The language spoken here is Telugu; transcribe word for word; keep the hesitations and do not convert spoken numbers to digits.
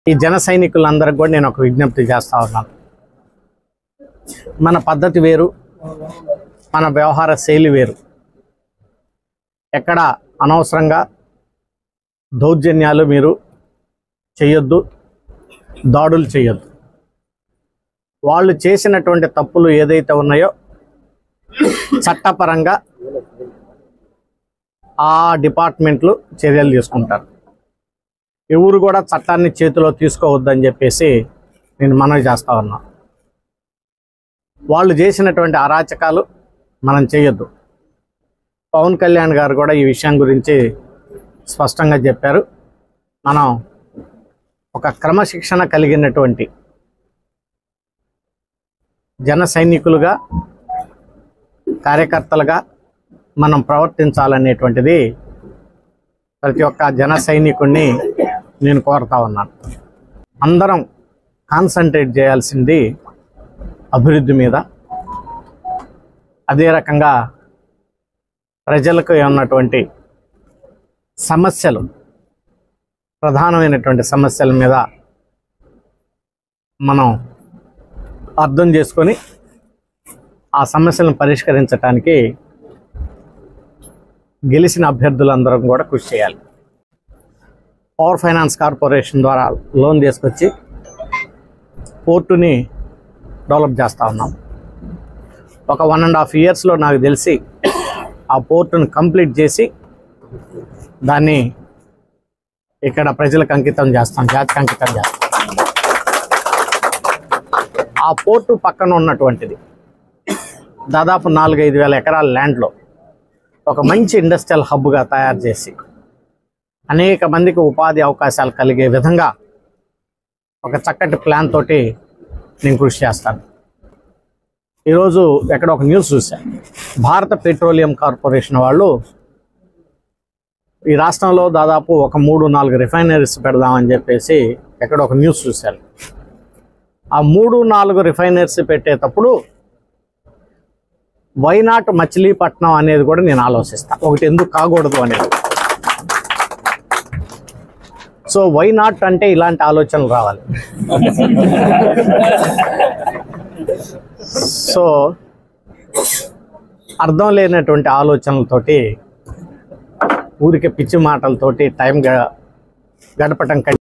ఈ జన సైనికులందరికీ కూడా నేను ఒక విజ్ఞప్తి చేస్తా ఉన్నాను. మన పద్ధతి వేరు, మన వ్యవహార శైలి వేరు. ఎక్కడ అనవసరంగా దౌర్జన్యాలు మీరు చేయొద్దు, దాడులు చేయొద్దు. వాళ్ళు చేసినటువంటి తప్పులు ఏదైతే ఉన్నాయో చట్టపరంగా ఆ డిపార్ట్మెంట్లు చర్యలు తీసుకుంటారు. ఎవరు కూడా చట్టాన్ని చేతిలో తీసుకోవద్దని చెప్పేసి నేను మనవి చేస్తా ఉన్నా. వాళ్ళు చేసినటువంటి అరాచకాలు మనం చేయొద్దు. పవన్ కళ్యాణ్ గారు కూడా ఈ విషయం గురించి స్పష్టంగా చెప్పారు. మనం ఒక క్రమశిక్షణ కలిగినటువంటి జన సైనికులుగా, కార్యకర్తలుగా మనం ప్రవర్తించాలనేటువంటిది ప్రతి ఒక్క జన సైనికుడిని నేను కోరుతా ఉన్నాను. అందరం కాన్సన్ట్రేట్ చేయాల్సింది అభివృద్ధి మీద. అదే రకంగా ప్రజలకు ఉన్నటువంటి సమస్యలు, ప్రధానమైనటువంటి సమస్యల మీద మనం అర్థం చేసుకొని ఆ సమస్యలను పరిష్కరించడానికి గెలిచిన అభ్యర్థులందరం కూడా కృషి చేయాలి. పవర్ ఫైనాన్స్ కార్పొరేషన్ ద్వారా లోన్ తీసుకొచ్చి పోర్టుని డెవలప్ చేస్తూ ఉన్నాం. ఒక వన్ అండ్ హాఫ్ ఇయర్స్లో నాకు తెలిసి ఆ పోర్టును కంప్లీట్ చేసి దాన్ని ఇక్కడ ప్రజలకు అంకితం చేస్తాం, జాతికి అంకితం చేస్తాం. ఆ పోర్టు పక్కన ఉన్నటువంటిది దాదాపు నాలుగైదు వేల ఎకరాల ల్యాండ్లో ఒక మంచి ఇండస్ట్రియల్ హబ్గా తయారు చేసి అనేక మందికి ఉపాధి అవకాశాలు కలిగే విధంగా ఒక చక్కటి ప్లాన్ తోటి నేను కృషి చేస్తాను. ఈరోజు ఎక్కడ ఒక న్యూస్ చూశాను. భారత పెట్రోలియం కార్పొరేషన్ వాళ్ళు ఈ రాష్ట్రంలో దాదాపు ఒక మూడు నాలుగు రిఫైనరీస్ పెడదామని చెప్పేసి ఎక్కడ ఒక న్యూస్ చూశాను. ఆ మూడు నాలుగు రిఫైనరీస్ పెట్టేటప్పుడు వైనాట్ మచిలీపట్నం అనేది కూడా నేను ఆలోచిస్తాను. ఒకటి ఎందుకు కాకూడదు అనేది. సో వైనాట్ అంటే ఇలాంటి ఆలోచనలు రావాలి. సో అర్థం లేనటువంటి ఆలోచనలతోటి, ఊరికే పిచ్చి మాటలతోటి టైం గడపటం